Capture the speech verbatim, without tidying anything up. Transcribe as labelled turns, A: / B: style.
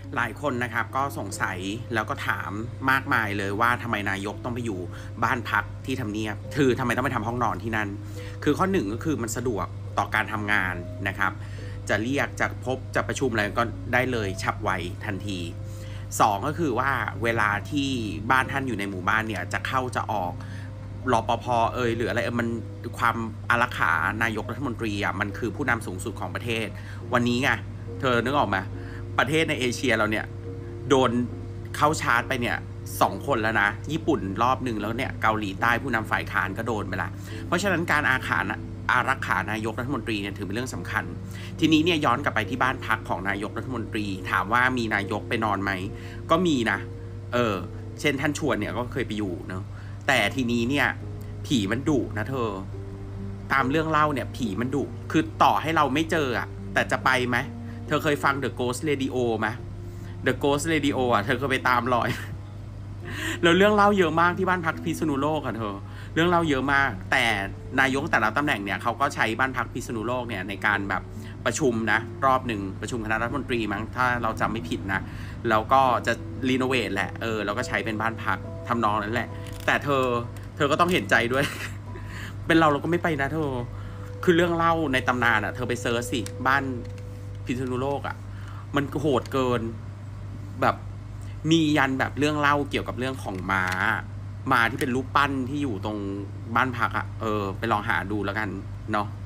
A: หลายคนนะครับก็สงสัยแล้วก็ถามมากมายเลยว่าทำไมนายกต้องไปอยู่บ้านพักที่ทำเนียบคือทำไมต้องไปทำห้องนอนที่นั่นคือข้อหนึ่งก็คือมันสะดวกต่อการทำงานนะครับจะเรียกจะพบจะประชุมอะไรก็ได้เลยฉับไวทันทีสองก็คือว่าเวลาที่บ้านท่านอยู่ในหมู่บ้านเนี่ยจะเข้าจะออกรปภเอ่ยหรืออะไรเออมันความอารักขานายกรัฐมนตรีอ่ะมันคือผู้นำสูงสุดของประเทศวันนี้ไงเธอนึกออกไหมประเทศในเอเชียเราเนี่ยโดนเข้าชาร์จไปเนี่ยสองคนแล้วนะญี่ปุ่นรอบหนึ่งแล้วเนี่ยเกาหลีใต้ผู้นำฝ่ายค้านก็โดนไปละเพราะฉะนั้นการอาขาอารักขานายกรัฐมนตรีเนี่ยถือเป็นเรื่องสำคัญทีนี้เนี่ยย้อนกลับไปที่บ้านพักของนายกรัฐมนตรีถามว่ามีนายกไปนอนไหมก็มีนะเออเช่นท่านชวนเนี่ยก็เคยไปอยู่เนาะแต่ทีนี้เนี่ยผีมันดุนะเธอตามเรื่องเล่าเนี่ยผีมันดุคือต่อให้เราไม่เจออะแต่จะไปไหมเธอเคยฟัง The Ghost Radio ไหม The Ghost Radio อ่ะเธอเคยไปตามรอยแล้วเรื่องเล่าเยอะมากที่บ้านพักพิษณุโลกอ่ะเธอเรื่องเล่าเยอะมากแต่นายกแต่ละตำแหน่งเนี่ยเขาก็ใช้บ้านพักพิษณุโลกเนี่ยในการแบบประชุมนะรอบหนึ่งประชุมคณะรัฐมนตรีมั้งถ้าเราจำไม่ผิดนะแล้วก็จะรีโนเวทแหละเออแล้วก็ใช้เป็นบ้านพักทำนองนั้นแหละแต่เธอเธอก็ต้องเห็นใจด้วย เป็นเราเราก็ไม่ไปนะเธอคือเรื่องเล่าในตำนานอ่ะเธอไปเซิร์ชสิบ้านพิษณุโลกอ่ะมันโหดเกินแบบมียันแบบเรื่องเล่าเกี่ยวกับเรื่องของม้าม้าที่เป็นรูปปั้นที่อยู่ตรงบ้านพักอ่ะเออไปลองหาดูแล้วกันเนาะ